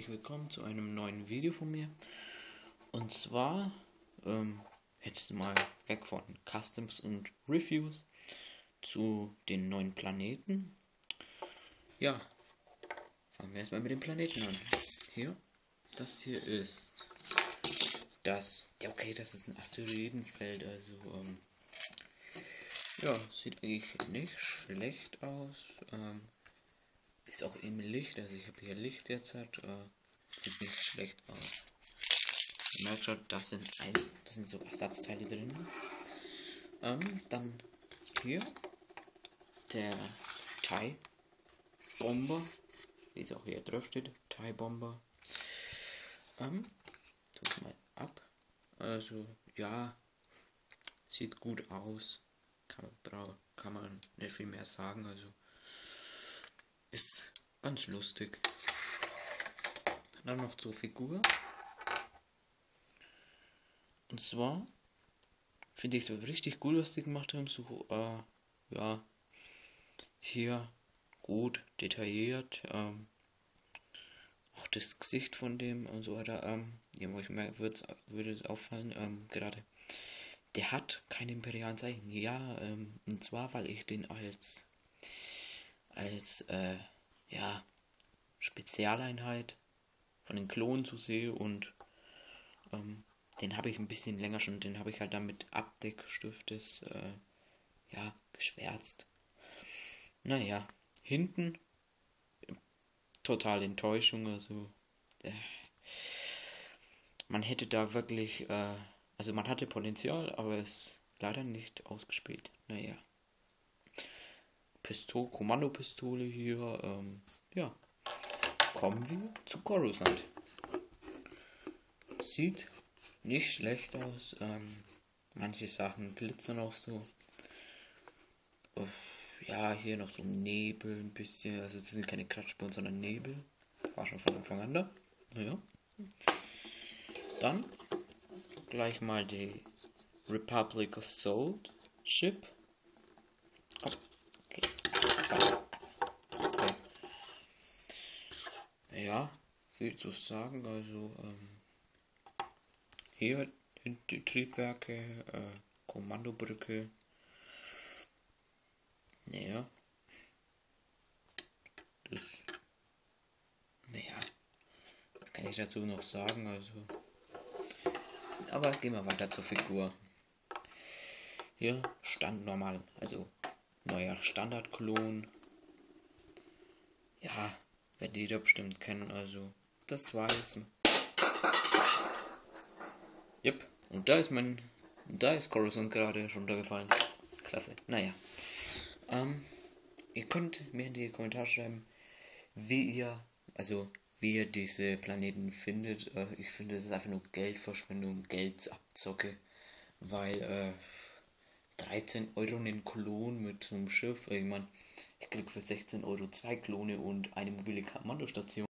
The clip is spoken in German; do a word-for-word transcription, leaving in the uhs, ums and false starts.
herzlich willkommen zu einem neuen Video von mir. Und zwar, ähm, jetzt mal weg von Customs und Reviews zu den neuen Planeten. Ja, fangen wir erstmal mit den Planeten an. Hier, das hier ist das, ja okay, das ist ein Asteroidenfeld, also, ähm, ja, sieht eigentlich nicht schlecht aus, ähm, ist auch im Licht, also ich habe hier Licht jetzt, hat, äh, sieht nicht schlecht aus. Ihr merkt schon, das sind, ein, das sind so Ersatzteile drin. Ähm, dann hier der TIE Bomber, wie es auch hier drauf steht, TIE Bomber. Ähm, tut mal ab. Also, ja, sieht gut aus. Kann man, kann man nicht viel mehr sagen, also ist ganz lustig. Dann noch zur Figur. Und zwar finde ich es richtig cool, was die gemacht haben. So, äh, ja, hier gut detailliert. Ähm, auch das Gesicht von dem und so weiter. Ähm, ja, wo ich mir würde es auffallen, ähm, gerade. Der hat keine imperialen Zeichen. Ja, ähm, und zwar, weil ich den als, als, äh, ja, Spezialeinheit von den Klonen zu sehe und, ähm, den habe ich ein bisschen länger schon, den habe ich halt dann mit Abdeckstiftes, äh, ja, geschwärzt. Naja, hinten total Enttäuschung, also äh, man hätte da wirklich, äh, also man hatte Potenzial, aber es leider nicht ausgespielt. Naja. Pistole, Kommandopistole hier, ähm, ja. Kommen wir zu Coruscant. Sieht nicht schlecht aus, ähm, manche Sachen glitzern auch so. Uff, ja, hier noch so Nebel ein bisschen, also das sind keine Klatschspuren, sondern Nebel. War schon von Anfang an da. Naja. Dann gleich mal die Republic Assault Ship. Oh, okay. So. Okay. Ja, viel zu sagen. Also ähm, hier die Triebwerke, äh, Kommandobrücke. Naja. Das. Naja. Was kann ich dazu noch sagen? Also. Aber gehen wir weiter zur Figur. Hier stand normal, also neuer Standardklon. Ja, werdet ihr bestimmt kennen, also das war jetzt. Yep, und da ist mein, da ist Coruscant gerade runtergefallen. Klasse, naja. Ähm, ihr könnt mir in die Kommentare schreiben, wie ihr, also wie ihr diese Planeten findet. Äh, ich finde, das ist einfach nur Geldverschwendung, Geldsabzocke, weil, äh, dreizehn Euro einen Klon mit so einem Schiff. Ich meine, ich krieg für sechzehn Euro zwei Klone und eine mobile Kommandostation.